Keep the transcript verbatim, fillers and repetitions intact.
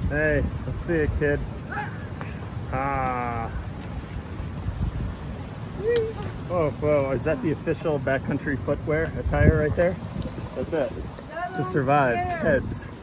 Hey, let's see it, kid. Ah. Whoa, whoa, is that the official backcountry footwear attire right there? That's it. To survive, kids.